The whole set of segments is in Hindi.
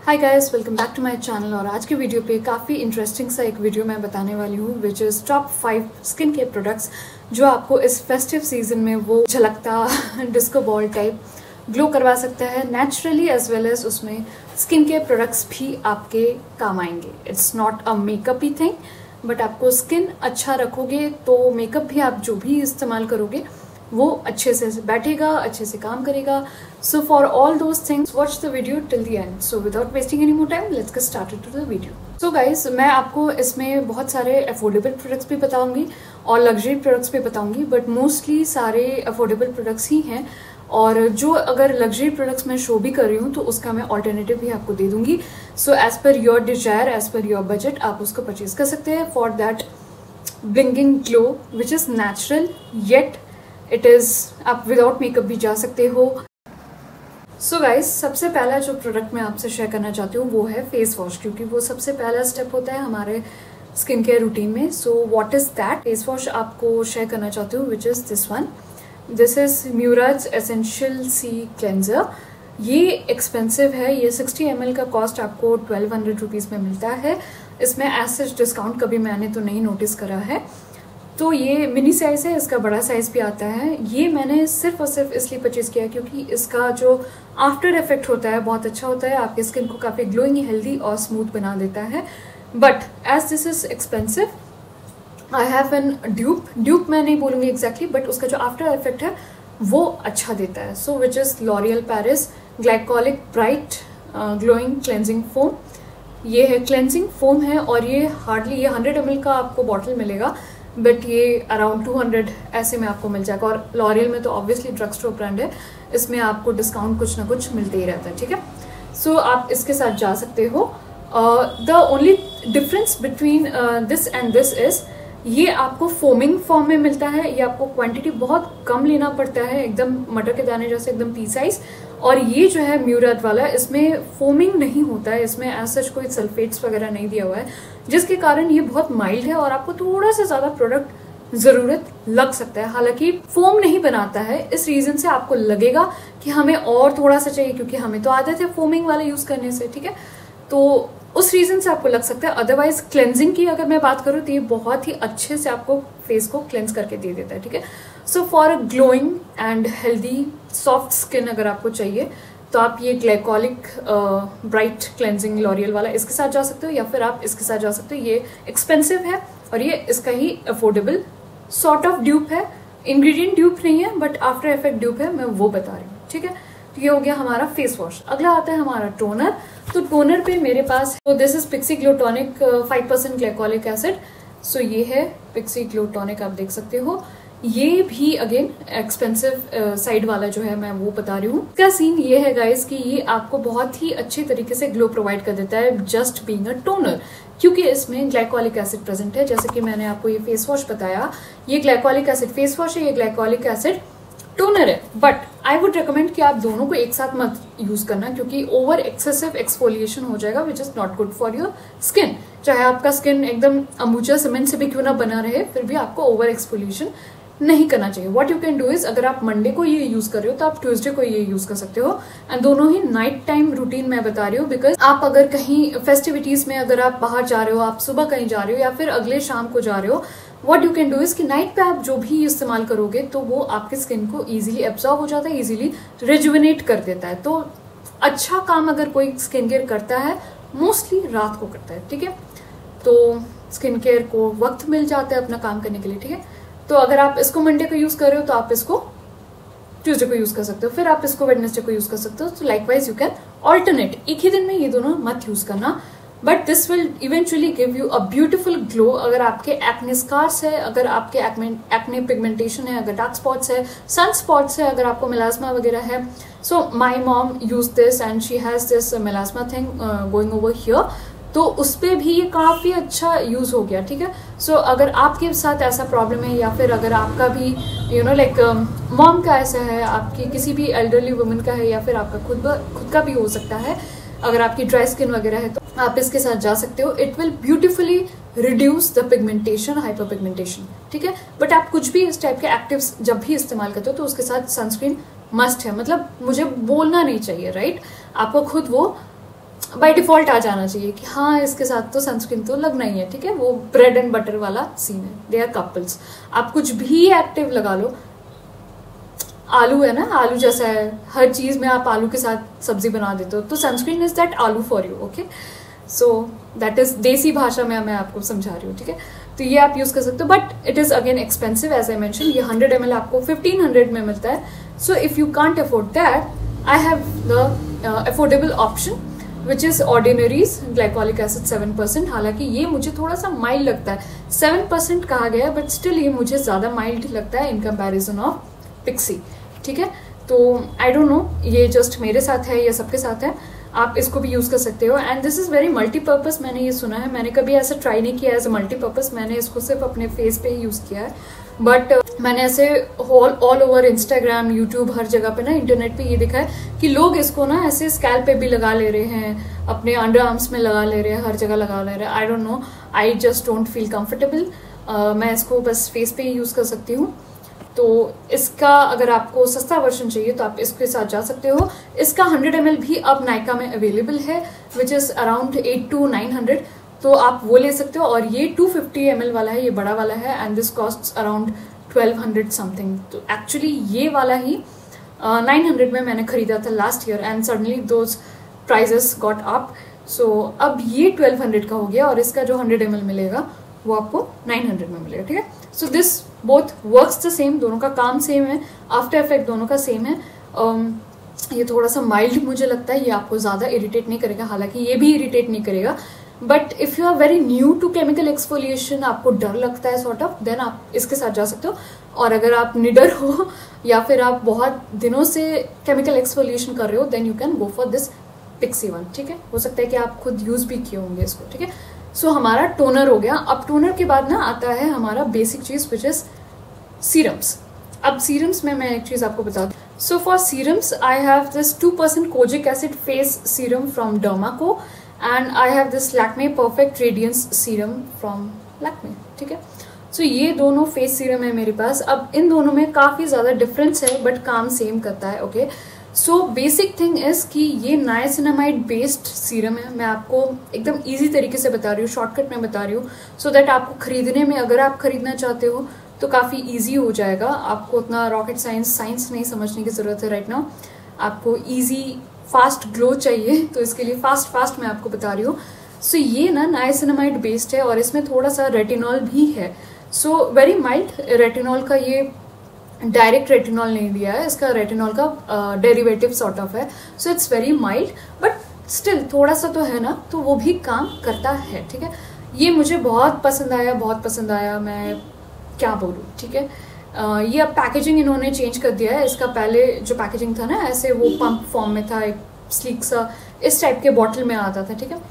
Hi guys, welcome back to my channel. और आज के वीडियो पे काफ़ी इंटरेस्टिंग सा एक वीडियो मैं बताने वाली हूँ which is top 5 skin care products जो आपको इस फेस्टिव सीजन में वो झलकता डिस्को बॉल टाइप ग्लो करवा सकता है नेचुरली, एज वेल एज उसमें स्किन केयर प्रोडक्ट्स भी आपके काम आएंगे। इट्स नॉट अ मेकअप ही थिंग, बट आपको स्किन अच्छा रखोगे तो मेकअप भी आप जो भी इस्तेमाल करोगे वो अच्छे से बैठेगा, अच्छे से काम करेगा। So for all those things watch the video till the end. So without wasting any more time let's get started to the video. So guys, मैं आपको इसमें बहुत सारे अफोर्डेबल प्रोडक्ट्स भी बताऊंगी और लग्जरी प्रोडक्ट्स भी बताऊंगी, बट मोस्टली सारे अफोर्डेबल प्रोडक्ट्स ही हैं। और जो अगर लग्जरी प्रोडक्ट्स मैं शो भी कर रही हूँ तो उसका मैं ऑल्टरनेटिव भी आपको दे दूंगी। So as per your desire, as per your budget आप उसको परचेज कर सकते हैं for that blinking glow which is natural yet it is, आप विदाउट मेकअप भी जा सकते हो। सो गाइज, सबसे पहला जो प्रोडक्ट मैं आपसे शेयर करना चाहती हूँ वो है फेस वॉश, क्योंकि वो सबसे पहला स्टेप होता है हमारे स्किन केयर रूटीन में। So what is that face wash आपको शेयर करना चाहती हूँ which is this one. This is Murad's essential C cleanser. ये एक्सपेंसिव है, ये 60 ml का कॉस्ट आपको 1200 रुपीज़ में मिलता है। इसमें एज सच डिस्काउंट कभी मैंने तो नहीं नोटिस करा है। तो ये मिनी साइज़ है, इसका बड़ा साइज़ भी आता है। ये मैंने सिर्फ और सिर्फ इसलिए परचेज़ किया क्योंकि इसका जो आफ्टर इफेक्ट होता है बहुत अच्छा होता है, आपकी स्किन को काफ़ी ग्लोइंग, हेल्दी और स्मूथ बना देता है। But as this is expensive I have an dupe मैं नहीं बोलूँगी एग्जैक्टली, बट उसका जो आफ्टर इफेक्ट है वो अच्छा देता है। So which is L'Oreal Paris glycolic bright glowing cleansing foam. ये है क्लेंजिंग फोम है और ये हार्डली ये 100 ml का आपको बॉटल मिलेगा, बट ये अराउंड 200 ऐसे में आपको मिल जाएगा। और लॉरियल में तो ऑब्वियसली ड्रग स्टोर ब्रांड है, इसमें आपको डिस्काउंट कुछ ना कुछ मिलते ही रहता है, ठीक है। सो आप इसके साथ जा सकते हो। The only difference between this and this is ये आपको फोमिंग फॉर्म में मिलता है। ये आपको क्वांटिटी बहुत कम लेना पड़ता है, एकदम मटर के दाने जैसे एकदम पी साइज। और ये जो है म्यूराज वाला, इसमें फोमिंग नहीं होता है, इसमें एज सच कोई सल्फेट्स वगैरह नहीं दिया हुआ है, जिसके कारण ये बहुत माइल्ड है और आपको थोड़ा सा ज़्यादा प्रोडक्ट ज़रूरत लग सकता है। हालांकि फोम नहीं बनाता है, इस रीज़न से आपको लगेगा कि हमें और थोड़ा सा चाहिए, क्योंकि हमें तो आदत है फोमिंग वाला यूज़ करने से, ठीक है। तो उस रीज़न से आपको लग सकता है। अदरवाइज क्लेंजिंग की अगर मैं बात करूँ तो ये बहुत ही अच्छे से आपको फेस को क्लेंज करके दे देता है, ठीक है। So for a glowing and healthy soft skin अगर आपको चाहिए तो आप ये ग्लाइकोलिक ब्राइट क्लेंजिंग लॉरियल वाला इसके साथ जा सकते हो, या फिर आप इसके साथ जा सकते हो। ये एक्सपेंसिव है और ये इसका ही अफोर्डेबल सॉर्ट ऑफ ड्यूप है। इंग्रेडिएंट ड्यूप नहीं है बट आफ्टर इफेक्ट ड्यूप है, मैं वो बता रही हूँ, ठीक है। तो ये हो गया हमारा फेस वॉश। अगला आता है हमारा टोनर। तो टोनर पे मेरे पास this is Pixi glow tonic 5% glycolic acid. So ये है पिक्सी ग्लो टॉनिक, आप देख सकते हो। ये भी अगेन एक्सपेंसिव साइड वाला जो है मैं वो बता रही हूँ। इसका सीन ये है गाइस कि ये आपको बहुत ही अच्छे तरीके से ग्लो प्रोवाइड कर देता है जस्ट बीइंग अ टोनर, क्योंकि इसमें ग्लाइकोलिक एसिड प्रेजेंट है। जैसे कि मैंने आपको ये फेस वॉश बताया, ये ग्लाइकोलिक एसिड फेस वॉश है, ये ग्लाइकोलिक एसिड टोनर है। बट आई वुड रिकमेंड कि आप दोनों को एक साथ मत यूज करना, क्योंकि ओवर एक्सेसिव एक्सफोलिएशन हो जाएगा which is not good for your skin. चाहे आपका स्किन एकदम अंबुजा सीमेंट से भी क्यों ना बना रहे, फिर भी आपको ओवर एक्सफोलिएशन नहीं करना चाहिए। What you can do is, अगर आप मंडे को ये यूज कर रहे हो तो आप ट्यूसडे को ये यूज कर सकते हो। एंड दोनों ही नाइट टाइम रूटीन मैं बता रही हूँ, बिकॉज आप अगर कहीं फेस्टिविटीज में अगर आप बाहर जा रहे हो, आप सुबह कहीं जा रहे हो या फिर अगले शाम को जा रहे हो, what you can do is कि नाइट पे आप जो भी इस्तेमाल करोगे तो वो आपके स्किन को इजीली एब्जॉर्ब हो जाता है, इजीली रिजुविनेट कर देता है। तो अच्छा काम अगर कोई स्किन केयर करता है मोस्टली रात को करता है, ठीक है। तो स्किन केयर को वक्त मिल जाता है अपना काम करने के लिए, ठीक है। तो अगर आप इसको मंडे को यूज कर रहे हो तो आप इसको ट्यूसडे को यूज कर सकते हो, फिर आप इसको वेडनेसडे को यूज कर सकते हो। तो लाइकवाइज यू कैन ऑल्टरनेट, एक ही दिन में ये दोनों मत यूज करना, but this will eventually give you a beautiful glow. अगर आपके एक्ने स्कार्स है, अगर आपके एक्ने पिगमेंटेशन है, अगर डार्क स्पॉट्स है, सन स्पॉट्स है, अगर आपको मेलास्मा वगैरह है। So my mom use this and she has this melasma thing going over here, तो उस पर भी ये काफ़ी अच्छा यूज़ हो गया, ठीक है। सो अगर आपके साथ ऐसा प्रॉब्लम है, या फिर अगर आपका भी यू नो लाइक मॉम का ऐसा है, आपकी किसी भी एल्डरली वुमेन का है, या फिर आपका खुद का भी हो सकता है, अगर आपकी ड्राई स्किन वगैरह है, तो आप इसके साथ जा सकते हो। It will beautifully reduce the pigmentation, hyper pigmentation, ठीक है। बट आप कुछ भी इस टाइप के एक्टिव्स जब भी इस्तेमाल करते हो तो उसके साथ सनस्क्रीन मस्ट है। मतलब मुझे बोलना नहीं चाहिए, राइट। आपको खुद वो बाय डिफॉल्ट आ जाना चाहिए कि हाँ इसके साथ तो सनस्क्रीन तो लगना ही है, ठीक है। वो ब्रेड एंड बटर वाला सीन है, दे आर कपल्स। आप कुछ भी एक्टिव लगा लो, आलू है ना, आलू जैसा है, हर चीज में आप आलू के साथ सब्जी बना देते हो, तो sunscreen is that aloo for you, okay. So that is देसी भाषा में मैं आपको समझा रही हूँ, ठीक है। तो ये आप यूज कर सकते हो, but it is again expensive as I mention. ये 100 ml आपको 1500 में मिलता है। So if you can't afford that, I have the affordable option which is Ordinary's glycolic acid 7%। हालांकि ये मुझे थोड़ा सा माइल्ड लगता है, 7% कहा गया है, बट स्टिल ये मुझे ज्यादा माइल्ड लगता है इन कंपैरिजन ऑफ पिक्सी, ठीक है। तो आई डोंट नो ये जस्ट मेरे साथ है या सबके साथ है, आप इसको भी यूज कर सकते हो। And this is very multipurpose, मैंने ये सुना है, मैंने कभी ऐसा ट्राई नहीं किया एज अ मल्टीपर्पज, मैंने इसको सिर्फ अपने फेस पे ही यूज किया है। बट मैंने ऐसे ऑल ओवर इंस्टाग्राम, यूट्यूब, हर जगह पे ना, इंटरनेट पे ये देखा है कि लोग इसको ना ऐसे स्कैल्प पे भी लगा ले रहे हैं, अपने अंडर आर्म्स में लगा ले रहे हैं, हर जगह लगा ले रहे हैं। I don't know, I just don't feel comfortable. मैं इसको बस फेस पे ही यूज कर सकती हूँ। तो इसका अगर आपको सस्ता वर्जन चाहिए तो आप इसके साथ जा सकते हो। इसका 100 ml भी अब नायका में अवेलेबल है, विच इज अराउंड 800 to 900, तो आप वो ले सकते हो। और ये 250 ml वाला है, ये बड़ा वाला है, and this cost around 1200 something. तो एक्चुअली ये वाला ही 900 में मैंने खरीदा था last year, and suddenly those prices got up. So अब ये 1200 का हो गया, और इसका जो 100 ml मिलेगा वो आपको 900 में मिलेगा, ठीक है। So this both works the same, दोनों का काम सेम है, आफ्टर इफेक्ट दोनों का सेम है। ये थोड़ा सा माइल्ड मुझे लगता है, ये आपको ज़्यादा इरिटेट नहीं करेगा, हालांकि ये भी इरिटेट नहीं करेगा। But if you are very new to chemical exfoliation, आपको डर लगता है सॉर्ट ऑफ, देन आप इसके साथ जा सकते हो। और अगर आप निडर हो या फिर आप बहुत दिनों से केमिकल एक्सफोलिएशन कर रहे हो, then you can go for this Pixi one, ठीक है। हो सकता है कि आप खुद यूज़ भी किए होंगे इसको, ठीक है। सो हमारा टोनर हो गया। अब टोनर के बाद ना आता है हमारा बेसिक चीज, विच इज सीरम्स। अब सीरम्स में मैं एक चीज आपको बता दूं। So for serums I have this 2% kojic acid face serum from Dermaco, and I have this Lakme perfect radiance serum from Lakme, ठीक है। सो ये दोनों फेस सीरम है मेरे पास। अब इन दोनों में काफी ज्यादा डिफरेंस है, बट काम सेम करता है, okay. So basic thing is कि ये नाइसिनामाइड बेस्ड सीरम है। मैं आपको एकदम इजी तरीके से बता रही हूँ, शॉर्टकट में बता रही हूँ, सो दैट आपको खरीदने में, अगर आप खरीदना चाहते हो तो काफ़ी इजी हो जाएगा। आपको उतना रॉकेट साइंस नहीं समझने की ज़रूरत है राइट नाउ। आपको इजी फास्ट ग्लो चाहिए, तो इसके लिए फास्ट मैं आपको बता रही हूँ। सो ये ना नाइसिनामाइड बेस्ड है, और इसमें थोड़ा सा रेटिनॉल भी है। सो वेरी माइल्ड रेटिनॉल का, ये डायरेक्ट रेटिनॉल नहीं दिया है, इसका रेटिनॉल का डेरिवेटिव सॉर्ट ऑफ है। So it's very mild, but still थोड़ा सा तो है ना, तो वो भी काम करता है, ठीक है। ये मुझे बहुत पसंद आया, मैं क्या बोलूँ, ठीक है। ये अब पैकेजिंग इन्होंने चेंज कर दिया है। इसका पहले जो पैकेजिंग था ना, ऐसे वो पंप फॉर्म में था, एक स्लीक सा इस टाइप के बॉटल में आता था, ठीक है।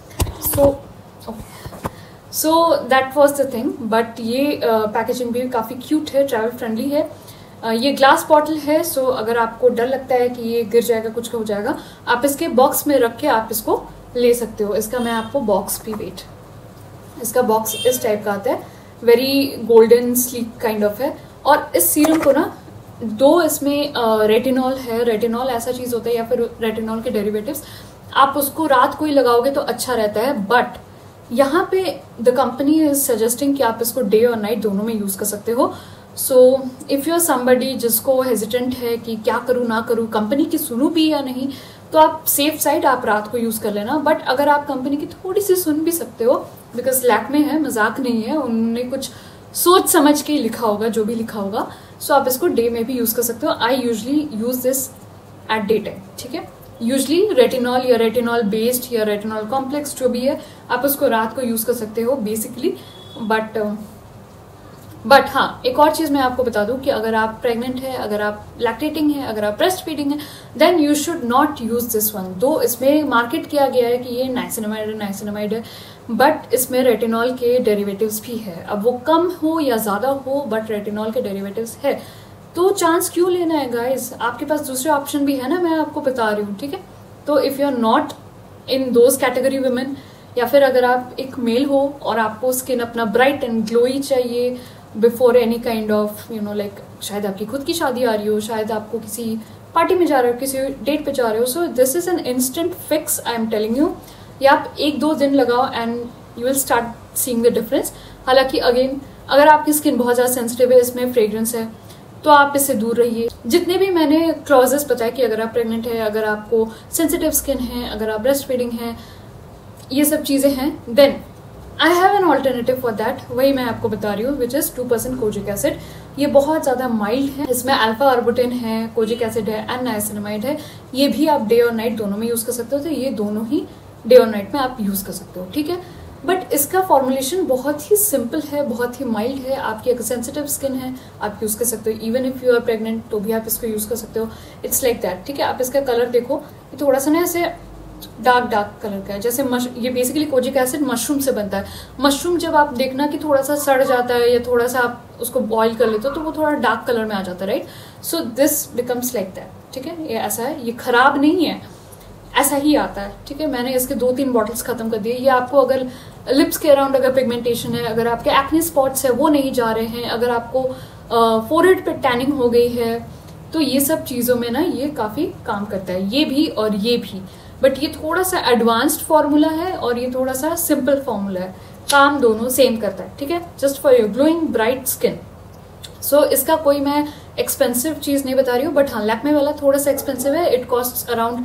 So that was the thing. But ये पैकेजिंग भी काफ़ी क्यूट है, ट्रैवल फ्रेंडली है। ये ग्लास बॉटल है, सो अगर आपको डर लगता है कि ये गिर जाएगा, कुछ हो जाएगा, आप इसके बॉक्स में रख के आप इसको ले सकते हो। इसका मैं आपको बॉक्स भी इसका बॉक्स इस टाइप का आता है, very golden sleek kind of है। और इस सीरम को ना इसमें रेटिनॉल है। रेटिनॉल ऐसा चीज़ होता है, या फिर रेटिनॉल के डेरिवेटिव्स, आप उसको रात को ही लगाओगे तो अच्छा रहता है। बट यहाँ पे द कंपनी इज सजेस्टिंग कि आप इसको डे और नाइट दोनों में यूज़ कर सकते हो। So if you are somebody जिसको हेजिटेंट है कि क्या करूँ ना करूँ, कंपनी की सुनूँ भी या नहीं, तो आप सेफ साइड आप रात को यूज़ कर लेना। बट अगर आप कंपनी की थोड़ी सी सुन भी सकते हो, बिकॉज लैक्मे है, मजाक नहीं है, उन्होंने कुछ सोच समझ के लिखा होगा, जो भी लिखा होगा। सो आप इसको डे में भी यूज़ कर सकते हो। I usually use this at day time, ठीक है। यूजली रेटिनॉल या रेटिनॉल बेस्ड या रेटिनॉल कॉम्प्लेक्स जो भी है, आप उसको रात को यूज़ कर सकते हो बेसिकली। बट हाँ, एक और चीज़ मैं आपको बता दूं कि अगर आप प्रेग्नेंट है, अगर आप लैक्टेटिंग है, अगर आप ब्रेस्ट फीडिंग है, then you should not use this one. दो इसमें मार्केट किया गया है कि ये नाइसिनामाइड है, बट इसमें रेटिनॉल के डेरिवेटिव्स भी है। अब वो कम हो या ज़्यादा हो, बट रेटिनॉल के डेरिवेटिव्स है, तो चांस क्यों लेना है गाइज। आपके पास दूसरे ऑप्शन भी है ना, मैं आपको बता रही हूँ, ठीक है। तो if you are not in those category women, या फिर अगर आप एक मेल हो और आपको स्किन अपना ब्राइट एंड ग्लोई चाहिए before any kind of like, शायद आपकी खुद की शादी आ रही हो, शायद आपको किसी पार्टी में जा रहे हो, किसी डेट पे जा रहे हो, so this is an instant fix, I am telling you. ये आप 1-2 दिन लगाओ and you will start seeing the difference. हालांकि अगेन अगर आपकी स्किन बहुत ज़्यादा सेंसिटिव है, इसमें फ्रेग्रेंस है, तो आप इससे दूर रहिए। जितने भी मैंने क्लॉजेस बताया कि अगर आप प्रेग्नेंट है, अगर आपको सेंसिटिव स्किन है, अगर आप ब्रेस्ट फीडिंग है, ये सब चीज़ें हैं, then I have an alternative for that. वही मैं आपको बता रही हूँ, विच इज़ 2% कोजिक एसिड। ये बहुत ज़्यादा माइल्ड है, इसमें अल्फा आर्बुटिन है, कोजिक एसिड है एंड नाइसिनामाइड है। ये भी आप डे और नाइट दोनों में यूज़ कर सकते हो, तो ये दोनों ही डे और नाइट में आप यूज़ कर सकते हो, ठीक है। बट इसका फॉर्मुलेशन बहुत ही सिंपल है, बहुत ही माइल्ड है। आपकी अगर सेंसिटिव स्किन है आप यूज़ कर सकते हो, even if you are pregnant तो भी आप इसको यूज़ कर सकते हो। इट्स लाइक दैट, ठीक है। आप इसका कलर देखो, ये थोड़ा सा ना ऐसे डार्क कलर का है, जैसे ये बेसिकली कोजिक एसिड मशरूम से बनता है। मशरूम जब आप देखना कि थोड़ा सा सड़ जाता है या थोड़ा सा आप उसको बॉईल कर लेते हो तो वो थोड़ा डार्क कलर में आ जाता है, right. So this becomes like that, ठीक है। ये ऐसा है, ये खराब नहीं है, ऐसा ही आता है, ठीक है। मैंने इसके 2-3 बॉटल्स खत्म कर दिए। ये आपको अगर लिप्स के अराउंड अगर पिगमेंटेशन है, अगर आपके एक्ने स्पॉट्स है वो नहीं जा रहे हैं, अगर आपको फोरहेड पे टैनिंग हो गई है, तो ये सब चीज़ों में ना ये काफ़ी काम करता है, ये भी और ये भी। बट ये थोड़ा सा एडवांस्ड फॉर्मूला है और ये थोड़ा सा सिंपल फॉर्मूला है, काम दोनों सेम करता है, ठीक है। Just for your glowing bright skin. So इसका कोई मैं एक्सपेंसिव चीज़ नहीं बता रही हूँ, बट हाँ लैक्मे वाला थोड़ा सा एक्सपेंसिव है। इट कॉस्ट अराउंड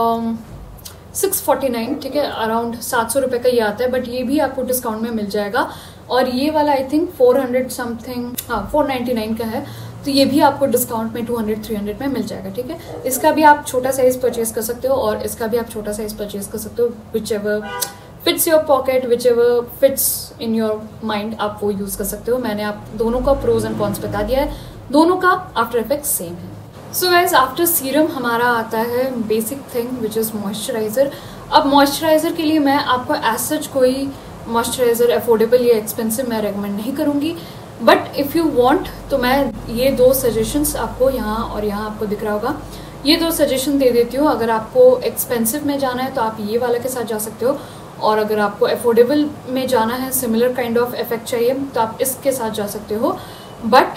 649, ठीक है, अराउंड 700 रुपये का ये आता है। बट ये भी आपको डिस्काउंट में मिल जाएगा। और ये वाला आई थिंक 400 समथिंग, हाँ 499 का है, तो ये भी आपको डिस्काउंट में 200-300 में मिल जाएगा, ठीक है। इसका भी आप छोटा साइज परचेज कर सकते हो और इसका भी आप छोटा साइज परचेज कर सकते हो, whichever fits your pocket, whichever fits in your mind, आप वो यूज़ कर सकते हो। मैंने आप दोनों का प्रोज एंड कॉन्स बता दिया है, दोनों का आफ्टर इफेक्ट सेम है। सो गाइज आफ्टर सीरम हमारा आता है basic thing which is moisturiser. अब मॉइस्चराइज़र के लिए मैं आपको एज सच कोई मॉइस्चराइज़र अफोर्डेबल या एक्सपेंसिव मैं रेकमेंड नहीं करूँगी, बट इफ़ यू वांट तो मैं ये 2 सजेशंस आपको यहाँ और यहाँ आपको दिख रहा होगा, ये 2 सजेशन दे देती हूँ। अगर आपको एक्सपेंसिव में जाना है तो आप ये वाला के साथ जा सकते हो, और अगर आपको अफोर्डेबल में जाना है, सिमिलर काइंड ऑफ इफेक्ट चाहिए, तो आप इसके साथ जा सकते हो। But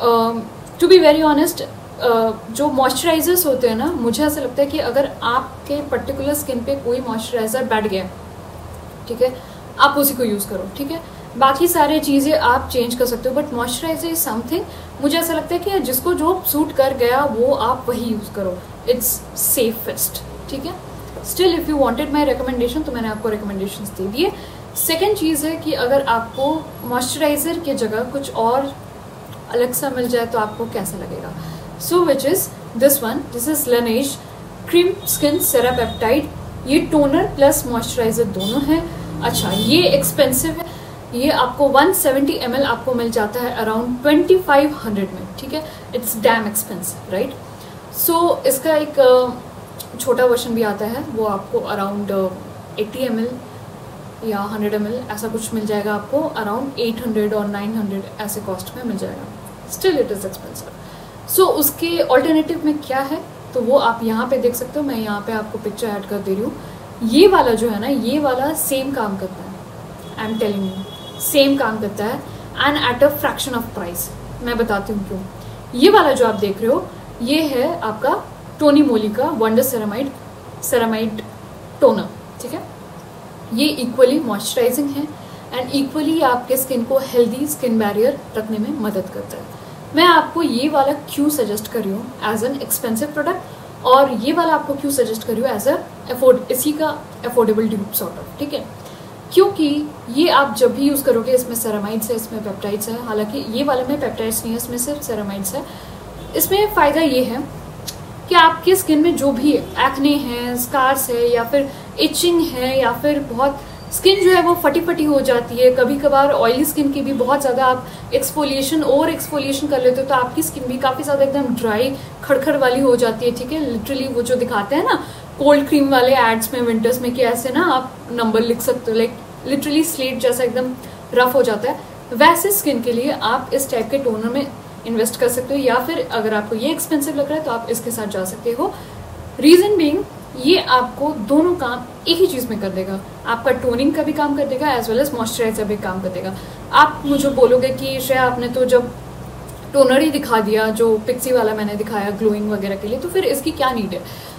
to be very honest, जो मॉइस्चराइजर्स होते हैं ना, मुझे ऐसा लगता है कि अगर आपके पर्टिकुलर स्किन पे कोई मॉइस्चराइज़र बैठ गया, ठीक है, आप उसी को यूज़ करो, ठीक है। बाकी सारी चीज़ें आप चेंज कर सकते हो, बट मॉइस्चराइजर इज समथिंग, मुझे ऐसा लगता है कि जिसको जो सूट कर गया वो आप वही यूज़ करो, इट्स सेफेस्ट, ठीक है। Still if you wanted my recommendation तो मैंने आपको रिकमेंडेशंस दे दिए। सेकेंड चीज़ है कि अगर आपको मॉइस्चराइज़र की जगह कुछ और अलग सा मिल जाए तो आपको कैसा लगेगा। So which is this one, this is Laneige cream skin cerapeptide. ये टोनर प्लस मॉइस्चराइज़र दोनों है। अच्छा, ये एक्सपेंसिव है, ये आपको 170 ml आपको मिल जाता है अराउंड 2500 में, ठीक है। It's damn expensive, right. So इसका एक छोटा वर्जन भी आता है, वो आपको अराउंड 80 ml या 100 ml ऐसा कुछ मिल जाएगा, आपको अराउंड 800 और 900 ऐसे कॉस्ट में मिल जाएगा। Still it is expensive. So उसके ऑल्टरनेटिव में क्या है तो वो आप यहाँ पे देख सकते हो, मैं यहाँ पे आपको पिक्चर ऐड कर दे रही हूँ। ये वाला जो है ना, ये वाला सेम काम करता है, I am telling you, same काम करता है and at a fraction of price. मैं बताती हूँ क्यों। ये वाला जो आप देख रहे हो, ये है आपका टोनी मोली का वंडर सेरामाइड टोनर, ठीक है। ये इक्वली मॉइस्चराइजिंग है एंड इक्वली आपके स्किन को हेल्दी स्किन बैरियर रखने में मदद करता है। मैं आपको ये वाला क्यों सजेस्ट कर रही हूँ एज एन एक्सपेंसिव प्रोडक्ट, और ये वाला आपको क्यों सजेस्ट कर रही हूँ एज अ इसी का अफोर्डेबल ड्यूप सॉर्ट ऑफ, ठीक है। क्योंकि ये आप जब भी यूज़ करोगे, इसमें सेरामाइड्स है, इसमें पेप्टाइड्स है। हालांकि ये वाले में पेप्टाइड्स नहीं है, इसमें सिर्फ सेरामाइड्स है। इसमें फ़ायदा ये है कि आपकी स्किन में जो भी एक्ने है, स्कार्स है, या फिर इचिंग है, या फिर बहुत स्किन जो है वो फटी फटी हो जाती है, कभी कभार ऑयली स्किन की भी बहुत ज़्यादा आप ओवर एक्सफोलिएशन कर लेते हो तो आपकी स्किन भी काफ़ी ज़्यादा एकदम ड्राई खड़खड़ वाली हो जाती है, ठीक है। लिटरली वो जो दिखाते हैं ना कोल्ड क्रीम वाले एड्स में विंटर्स में कि ऐसे ना आप नंबर लिख सकते हो, लाइक लिटरली स्लेट जैसा एकदम रफ हो जाता है, वैसे स्किन के लिए आप इस टाइप के टोनर में इन्वेस्ट कर सकते हो। या फिर अगर आपको ये एक्सपेंसिव लग रहा है तो आप इसके साथ जा सकते हो। रीज़न बीइंग, ये आपको दोनों काम एक ही चीज़ में कर देगा, आपका टोनिंग का भी काम कर देगा एज वेल एज मॉइस्चराइजर भी काम कर देगा। आप मुझे बोलोगे कि श्रेया आपने तो जब टोनर ही दिखा दिया जो पिक्सी वाला मैंने दिखाया ग्लोइंग वगैरह के लिए, तो फिर इसकी क्या नीड है।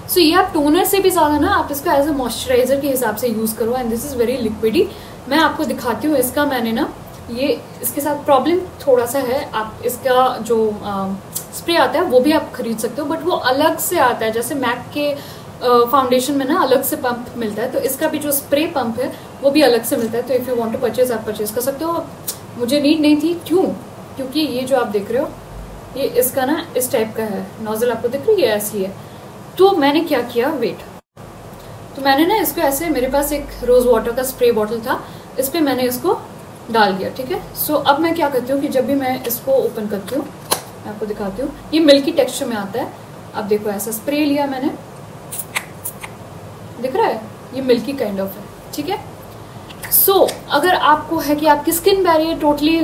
सो ये आप टोनर से भी ज़्यादा ना आप इसको एज ए मॉइस्चराइजर के हिसाब से यूज़ करो, and this is very liquidy. मैं आपको दिखाती हूँ इसका, मैंने ना ये इसके साथ प्रॉब्लम थोड़ा सा है, आप इसका जो स्प्रे आता है वो भी आप खरीद सकते हो, बट वो अलग से आता है, जैसे मैक के फाउंडेशन में ना अलग से पंप मिलता है, तो इसका भी जो स्प्रे पंप है वो भी अलग से मिलता है। तो if you want to purchase आप परचेज कर सकते हो। मुझे नीड नहीं थी, क्यों? क्योंकि ये जो आप देख रहे हो ये इसका ना इस टाइप का है, नोजल आपको दिख रही है, ऐसी है। तो मैंने क्या किया, वेट, तो मैंने ना इसको ऐसे, मेरे पास एक रोज़ वाटर का स्प्रे बॉटल था, इस पर मैंने इसको डाल दिया, ठीक है। सो अब मैं क्या करती हूँ कि जब भी मैं इसको ओपन करती हूँ, मैं आपको दिखाती हूँ, ये मिल्की टेक्सचर में आता है। अब देखो ऐसा स्प्रे लिया मैंने, दिख रहा है, ये मिल्की काइंड ऑफ है, ठीक है। सो अगर आपको है कि आपकी skin barrier totally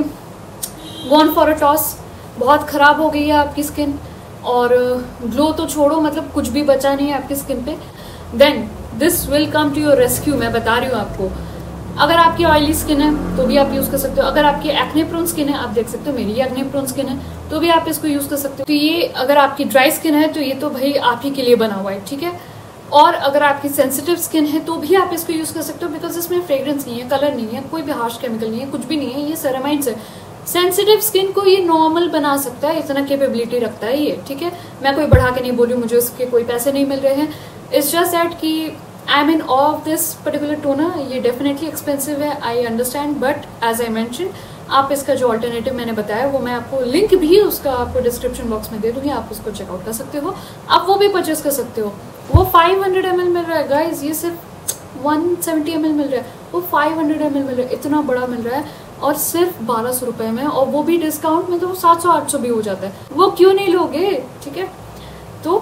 gone for a toss, बहुत ख़राब हो गई है आपकी स्किन, और ग्लो तो छोड़ो, मतलब कुछ भी बचा नहीं है आपकी स्किन पे, then this will come to your rescue. मैं बता रही हूँ आपको। अगर आपकी ऑयली स्किन है तो भी आप यूज़ कर सकते हो, अगर आपकी एक्ने प्रोन स्किन है, आप देख सकते हो मेरी एक्ने प्रोन स्किन है, तो भी आप इसको यूज़ कर सकते हो। तो ये अगर आपकी ड्राई स्किन है तो ये तो भाई आप ही के लिए बना हुआ है, ठीक है। और अगर आपकी सेंसिटिव स्किन है तो भी आप इसको यूज़ कर सकते हो, बिकॉज इसमें फ्रेग्रेंस नहीं है, कलर नहीं है, कोई भी हार्श केमिकल नहीं है, कुछ भी नहीं है, ये सेरामाइड्स है। सेंसिटिव स्किन को ये नॉर्मल बना सकता है, इतना कैपेबिलिटी रखता है ये, ठीक है। मैं कोई बढ़ा के नहीं बोली, मुझे उसके कोई पैसे नहीं मिल रहे हैं। इट्स जस्ट दैट कि I am in of this particular toner. ये डेफिनेटली एक्सपेंसिव है, I understand, but as I mention, आप इसका जो ऑल्टरनेटिव मैंने बताया वो मैं आपको लिंक भी उसका आपको डिस्क्रिप्शन बॉक्स में दे दूंगी, आप उसको चेकआउट कर सकते हो, आप वो भी परचेस कर सकते हो। वो 500 ml मिल रहा है गाइज, ये सिर्फ 170 ml मिल रहा है, वो 500 ml मिल रहा है, इतना बड़ा मिल रहा है, और सिर्फ 1200 रुपये में, और वो भी डिस्काउंट में, तो 700-800 भी हो जाता है। वो क्यों नहीं लोगे, ठीक है। तो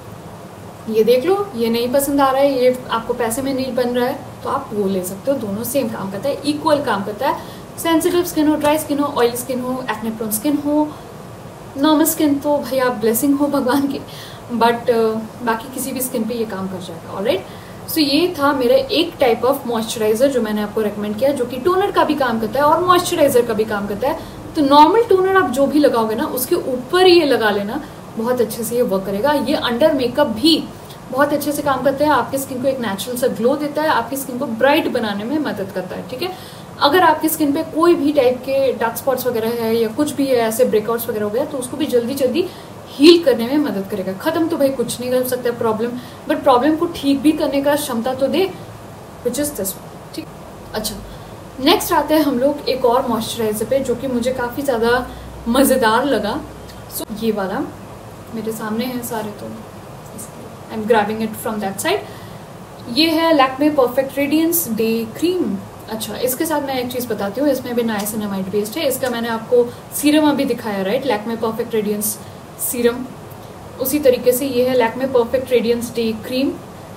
ये देख लो, ये नहीं पसंद आ रहा है, ये आपको पैसे में नहीं बन रहा है, तो आप वो ले सकते हो। दोनों सेम काम करता है, इक्वल काम करता है। सेंसिटिव स्किन हो, ड्राई स्किन हो, ऑयली स्किन हो, एक्ने प्रोन स्किन हो, नॉर्मल स्किन तो भाई आप ब्लेसिंग हो भगवान की, बट बाकी किसी भी स्किन पे ये काम कर जाएगा। ऑलराइट, सो ये था मेरा एक टाइप ऑफ मॉइस्चराइजर जो मैंने आपको रेकमेंड किया, जो कि टोनर का भी काम करता है और मॉइस्चराइजर का भी काम करता है। तो नॉर्मल टोनर आप जो भी लगाओगे ना, उसके ऊपर ये लगा लेना, बहुत अच्छे से ये वर्क करेगा। ये अंडर मेकअप भी बहुत अच्छे से काम करता है, आपकी स्किन को एक नेचुरल सा ग्लो देता है, आपकी स्किन को ब्राइट बनाने में मदद करता है, ठीक है। अगर आपकी स्किन पे कोई भी टाइप के डार्क स्पॉट्स वगैरह है या कुछ भी है, ऐसे ब्रेकआउट्स वगैरह हो गया, तो उसको भी जल्दी जल्दी हील करने में मदद करेगा। खत्म तो भाई कुछ नहीं कर सकता प्रॉब्लम, बट प्रॉब्लम को ठीक भी करने का क्षमता तो दे, विच इज दिस, ठीक। अच्छा, नेक्स्ट आते हैं हम लोग एक और मॉइस्चराइजर पे, जो कि मुझे काफ़ी ज़्यादा मज़ेदार लगा। सो ये वाला मेरे सामने है सारे, तो I am grabbing it from that side. ये है Lakme perfect radiance day cream. अच्छा, इसके साथ मैं एक चीज़ बताती हूँ, इसमें भी नाइसिनामाइड बेस्ड है। इसका मैंने आपको सीरम अभी दिखाया, right, Lakme perfect radiance serum. उसी तरीके से ये है Lakme perfect radiance day cream.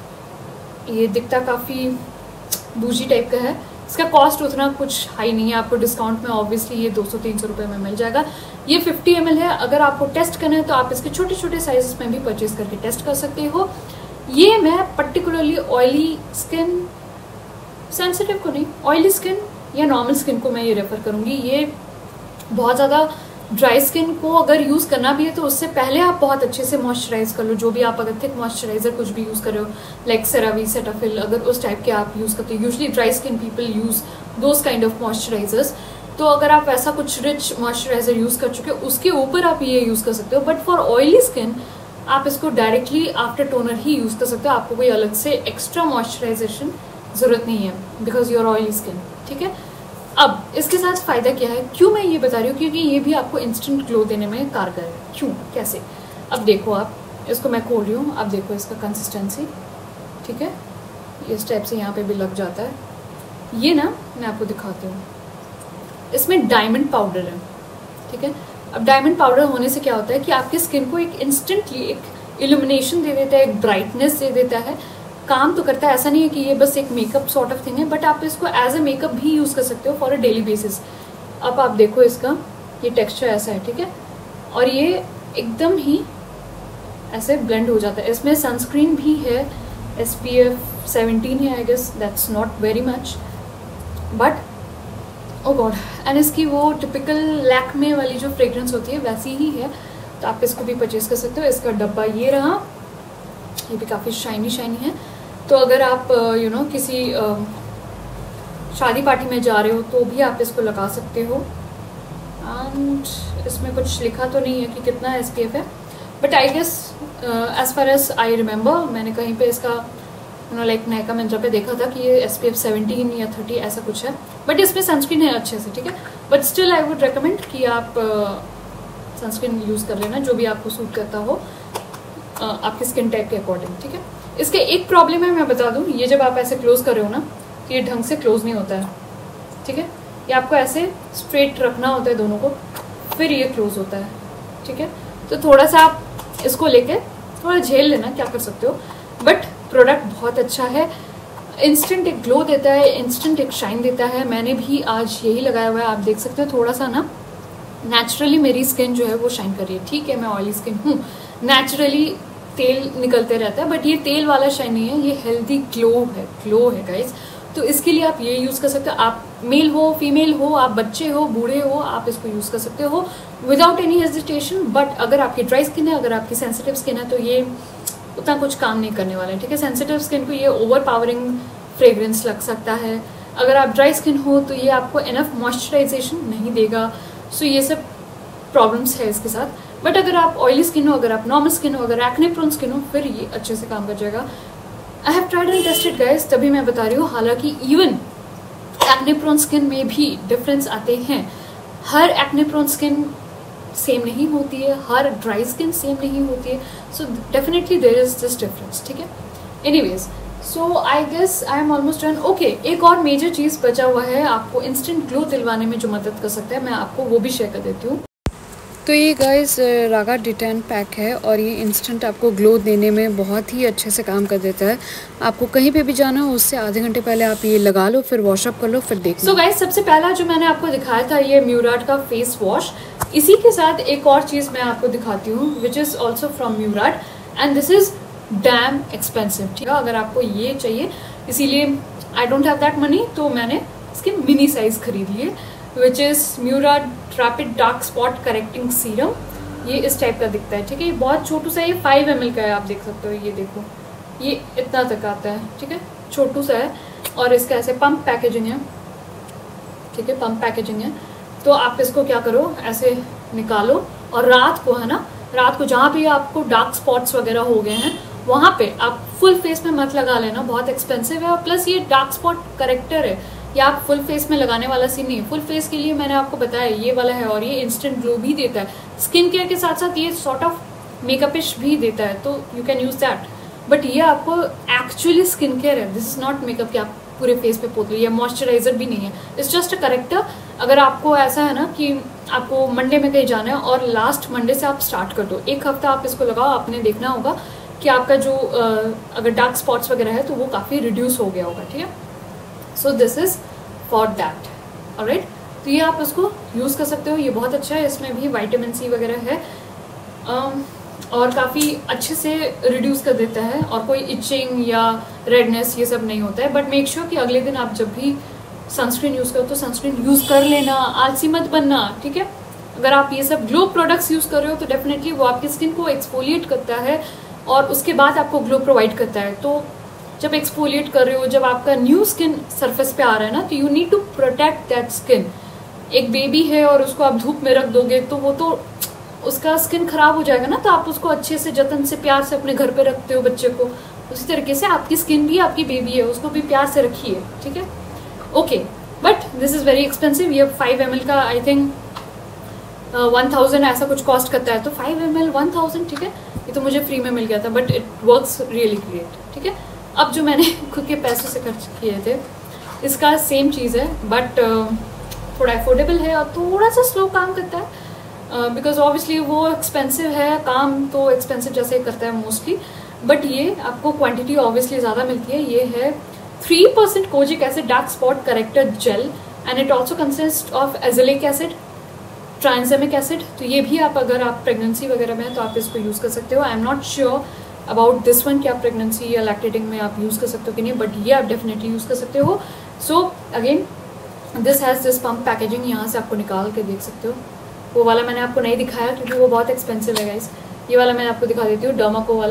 ये दिखता काफ़ी बूजी टाइप का है। इसका कॉस्ट उतना कुछ हाई नहीं है, आपको डिस्काउंट में ऑब्वियसली ये 200-300 रुपये में मिल जाएगा। ये 50 ml है। अगर आपको टेस्ट करना है तो आप इसके छोटे छोटे साइजेस में भी परचेज करके टेस्ट कर सकते हो। ये मैं पर्टिकुलरली ऑयली स्किन, सेंसिटिव को नहीं, ऑयली स्किन या नॉर्मल स्किन को मैं ये रेफर करूँगी। ये बहुत ज़्यादा ड्राई स्किन को अगर यूज़ करना भी है तो उससे पहले आप बहुत अच्छे से मॉइस्चराइज कर लो। जो भी आप अगर थिक मॉइस्चराइजर कुछ भी यूज़ कर रहे हो, लाइक सेरावी, सेटाफिल, अगर उस टाइप के आप यूज़ करते हो, usually dry skin people use those kind of moisturizers, तो अगर आप ऐसा कुछ रिच मॉइस्चराइजर यूज़ कर चुके हो उसके ऊपर आप ये यूज़ कर सकते हो। बट फॉर ऑयली स्किन आप इसको डायरेक्टली आफ्टर टोनर ही यूज़ कर सकते हो, आपको कोई अलग से एक्स्ट्रा मॉइस्चराइजेशन ज़रूरत नहीं है, बिकॉज यूर ऑयली स्किन, ठीक है। अब इसके साथ फ़ायदा क्या है, क्यों मैं ये बता रही हूँ, क्योंकि ये भी आपको इंस्टेंट ग्लो देने में कारगर है। क्यों, कैसे, अब देखो, आप इसको मैं खोल रही हूँ, अब देखो इसका कंसिस्टेंसी, ठीक है, इस टाइप से यहाँ पे भी लग जाता है। ये ना मैं आपको दिखाती हूँ, इसमें डायमंड पाउडर है, ठीक है। अब डायमंड पाउडर होने से क्या होता है कि आपकी स्किन को एक इंस्टेंटली एक इल्यूमिनेशन दे देता है, एक ब्राइटनेस दे देता है, काम तो करता है। ऐसा नहीं है कि ये बस एक मेकअप सॉर्ट ऑफ थिंग है, बट आप इसको एज अ मेकअप भी यूज़ कर सकते हो फॉर अ डेली बेसिस। अब आप देखो इसका ये टेक्सचर ऐसा है, ठीक है, और ये एकदम ही ऐसे ब्लेंड हो जाता है। इसमें सनस्क्रीन भी है, SPF 17 है, I guess that's not very much, but oh god, and इसकी वो टिपिकल लैक्मे वाली जो फ्रेग्रेंस होती है वैसी ही है, तो आप इसको भी परचेज कर सकते हो। इसका डब्बा ये रहा, ये भी काफ़ी शाइनी है। तो अगर आप किसी शादी पार्टी में जा रहे हो तो भी आप इसको लगा सकते हो। एंड इसमें कुछ लिखा तो नहीं है कि कितना SPF है, but I guess as far as I remember मैंने कहीं पे इसका लाइक नायका मिंत्रा पे देखा था कि ये SPF 17 या 30 ऐसा कुछ है, बट इसमें सनस्क्रीन है अच्छे से, ठीक है। But still I would recommend कि आप सनस्क्रीन यूज़ कर लेना जो भी आपको सूट करता हो आपके स्किन टाइप के अकॉर्डिंग, ठीक है। इसके एक प्रॉब्लम है, मैं बता दूं, ये जब आप ऐसे क्लोज कर रहे हो ना तो ये ढंग से क्लोज नहीं होता है, ठीक है। ये आपको ऐसे स्ट्रेट रखना होता है दोनों को, फिर ये क्लोज होता है, ठीक है। तो थोड़ा सा आप इसको लेके थोड़ा झेल लेना, क्या कर सकते हो। बट प्रोडक्ट बहुत अच्छा है, इंस्टेंट एक ग्लो देता है, इंस्टेंट एक शाइन देता है। मैंने भी आज यही लगाया हुआ है, आप देख सकते हो। थोड़ा सा ना नेचुरली मेरी स्किन जो है वो शाइन कर रही है, ठीक है। मैं ऑयली स्किन हूँ, नेचुरली तेल निकलते रहता है, बट ये तेल वाला शाइन नहीं है, ये हेल्दी ग्लो है गाइस। तो इसके लिए आप ये यूज़ कर सकते हो। आप मेल हो, फीमेल हो, आप बच्चे हो, बूढ़े हो, आप इसको यूज़ कर सकते हो विदाउट एनी हेजिटेशन। बट अगर आपकी ड्राई स्किन है, अगर आपकी सेंसिटिव स्किन है, तो ये उतना कुछ काम नहीं करने वाला है, ठीक है। सेंसिटिव स्किन को ये ओवर पावरिंग फ्रेग्रेंस लग सकता है। अगर आप ड्राई स्किन हो तो ये आपको इनफ मॉइस्चराइजेशन नहीं देगा। सो ये सब प्रॉब्लम्स है इसके साथ। बट अगर आप ऑयली स्किन हो, अगर आप नॉर्मल स्किन हो, अगर एक्ने प्रोन स्किन हो, फिर ये अच्छे से काम कर जाएगा। I have tried and tested guys, तभी मैं बता रही हूँ। हालांकि इवन एक्ने प्रोन स्किन में भी डिफरेंस आते हैं। हर एक्ने प्रोन स्किन सेम नहीं होती है, हर ड्राई स्किन सेम नहीं होती है। So definitely there is this difference, ठीक है। Anyways, so I guess I am almost done. Okay, एक और मेजर चीज़ बचा हुआ है आपको इंस्टेंट ग्लो दिलवाने में जो मदद कर सकता है, मैं आपको वो भी शेयर कर देती हूँ। तो ये गाइस रागा डिटेन पैक है और ये इंस्टेंट आपको ग्लो देने में बहुत ही अच्छे से काम कर देता है। आपको कहीं पे भी जाना हो उससे आधे घंटे पहले आप ये लगा लो, फिर वॉशअप कर लो, फिर देखो। सो गाइस, सबसे पहला जो मैंने आपको दिखाया था ये म्यूराट का फेस वॉश। इसी के साथ एक और चीज़ मैं आपको दिखाती हूँ which is also from Murad and this is damn expensive, ठीक है। अगर आपको ये चाहिए, इसीलिए I don't have that money, तो मैंने इसकी मिनी साइज़ खरीद ली है which is Murad rapid dark spot correcting serum. ये इस टाइप का दिखता है, ठीक है। ये बहुत छोटू सा है, ये 5 ml का है, आप देख सकते हो। ये देखो, ये इतना तक आता है, ठीक है, छोटू सा है। और इसका ऐसे पंप पैकेजिंग है, ठीक है, पंप पैकेजिंग है। तो आप इसको क्या करो, ऐसे निकालो और रात को, है ना, रात को जहाँ भी आपको डार्क स्पॉट्स वगैरह हो गए हैं वहाँ पे आप फुल फेस में मत लगा लेना, बहुत एक्सपेंसिव है। और प्लस ये डार्क स्पॉट करेक्टर है, या आप फुल फेस में लगाने वाला सीन नहीं है। फुल फेस के लिए मैंने आपको बताया ये वाला है, और ये इंस्टेंट ग्लो भी देता है। स्किन केयर के साथ साथ ये सॉर्ट ऑफ मेकअपिश भी देता है, तो you can use that. But ये आपको एक्चुअली स्किन केयर है, दिस इज नॉट मेकअप कि आप पूरे फेस पे पोत लो। ये मॉइस्चराइजर भी नहीं है, इट्स जस्ट अ करेक्टर। अगर आपको ऐसा है ना कि आपको मंडे में कहीं जाना है और लास्ट मंडे से आप स्टार्ट कर दो, एक हफ्ता आप इसको लगाओ, आपने देखना होगा कि आपका जो अगर डार्क स्पॉट्स वगैरह है तो वो काफ़ी रिड्यूस हो गया होगा, ठीक है। So this is for that, alright. तो ये आप उसको यूज़ कर सकते हो, ये बहुत अच्छा है। इसमें भी विटामिन सी वगैरह है और काफ़ी अच्छे से रिड्यूस कर देता है, और कोई इचिंग या रेडनेस ये सब नहीं होता है। बट मेक श्योर कि अगले दिन आप जब भी सनस्क्रीन यूज़ करो तो सनस्क्रीन यूज़ कर लेना, आलसी मत बनना, ठीक है। अगर आप ये सब ग्लो प्रोडक्ट्स यूज़ कर रहे हो तो डेफिनेटली वो आपकी स्किन को एक्सफोलिएट करता है और उसके बाद आपको ग्लो प्रोवाइड करता है। तो जब एक्सफोलिएट कर रहे हो, जब आपका न्यू स्किन सरफेस पे आ रहा है ना, तो you need to protect that skin. एक बेबी है और उसको आप धूप में रख दोगे तो वो तो उसका स्किन खराब हो जाएगा ना, तो आप उसको अच्छे से जतन से प्यार से अपने घर पे रखते हो बच्चे को, उसी तरीके से आपकी स्किन भी आपकी बेबी है, उसको भी प्यार से रखिए, ठीक है। Okay, but this is very expensive. ये 5 ml का आई थिंक 1000 ऐसा कुछ कॉस्ट करता है, तो 5 ml 1000, ठीक है। ये तो मुझे फ्री में मिल गया था, but it works really great, ठीक है। अब जो मैंने खुद के पैसे से खर्च किए थे, इसका सेम चीज़ है, बट थोड़ा अफोर्डेबल है और थोड़ा सा स्लो काम करता है, बिकॉज ऑब्वियसली वो एक्सपेंसिव है, काम तो एक्सपेंसिव जैसे करता है मोस्टली। बट ये आपको क्वांटिटी ऑब्वियसली ज़्यादा मिलती है। ये है 3% kojic acid dark spot corrector gel and it also consist of azelaic acid, tranexamic acid. तो ये भी आप अगर आप प्रेगनेंसी वगैरह में है तो आप इसको यूज़ कर सकते हो। I am not sure about this one कि आप प्रेगनेंसी या लैक्टेटिंग में आप यूज़ कर सकते हो कि नहीं, बट ये आप डेफिनेटली यूज़ कर सकते हो। So again this has this pump packaging, यहाँ से आपको निकाल के देख सकते हो। वो वाला मैंने आपको नहीं दिखाया क्योंकि वो बहुत एक्सपेंसिव है गाइस। ये वाला मैं आपको दिखा देती हूँ, डर्माको वाला।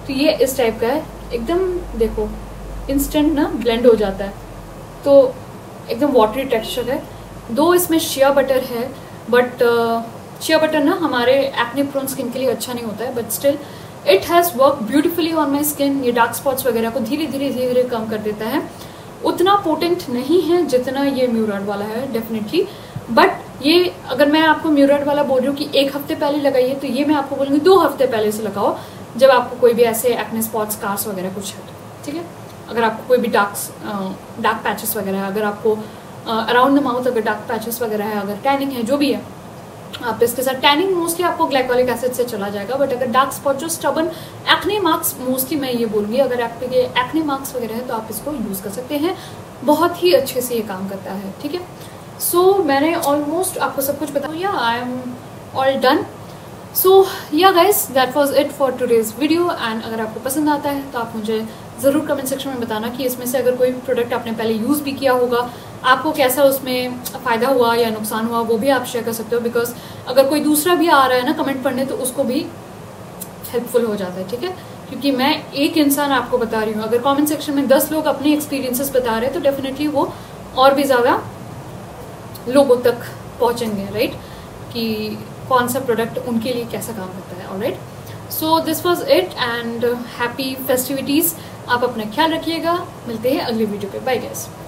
तो ये इस टाइप का है, एकदम देखो इंस्टेंट ना ब्लेंड हो जाता है, तो एकदम वाटरी टेक्सचर है। दो इसमें शिया बटर है, बट शिया बटर ना हमारे एक्ने प्रोन स्किन के लिए अच्छा नहीं होता है, but still it has work beautifully on my skin. ये डार्क स्पॉट्स वगैरह को धीरे धीरे कम कर देता है। उतना पोटेंट नहीं है जितना ये म्यूराट वाला है डेफिनेटली, बट ये अगर मैं आपको म्यूराट वाला बोल रही हूँ कि 1 हफ्ते पहले लगाइए, तो ये मैं आपको बोलूँगी 2 हफ्ते पहले से लगाओ, जब आपको कोई भी ऐसे एक्ने स्पॉट्स, स्कार्स वगैरह कुछ है, ठीक है। अगर आपको कोई भी डार्क पैचेस वगैरह है, अगर आपको अराउंड द माउथ अगर डार्क पैचेस वगैरह है, अगर टैनिंग है, जो भी है, आप इसके साथ, टैनिंग मोस्टली आपको ग्लाइकोलिक एसिड से चला जाएगा, बट अगर डार्क स्पॉट जो स्टबन एक्ने मार्क्स, मोस्टली मैं ये बोलूँगी अगर आपके एक्ने मार्क्स वगैरह है तो आप इसको यूज़ कर सकते हैं, बहुत ही अच्छे से ये काम करता है, ठीक है। सो मैंने ऑलमोस्ट आपको सब कुछ बताया, yeah I am all done. So yeah guys, that was it for today's video. And अगर आपको पसंद आता है तो आप मुझे ज़रूर कमेंट सेक्शन में बताना कि इसमें से अगर कोई प्रोडक्ट आपने पहले यूज़ भी किया होगा, आपको कैसा उसमें फ़ायदा हुआ या नुकसान हुआ, वो भी आप शेयर कर सकते हो। बिकॉज अगर कोई दूसरा भी आ रहा है ना कमेंट पढ़ने, तो उसको भी हेल्पफुल हो जाता है, ठीक है। क्योंकि मैं एक इंसान आपको बता रही हूँ, अगर कमेंट सेक्शन में 10 लोग अपने एक्सपीरियंसेस बता रहे हैं तो डेफिनेटली वो और भी ज़्यादा लोगों तक पहुँचेंगे, राइट, कि कौन सा प्रोडक्ट उनके लिए कैसा काम करता है। Alright, so this was it and happy festivities. आप अपना ख्याल रखिएगा, मिलते हैं अगली वीडियो पे। Bye guys.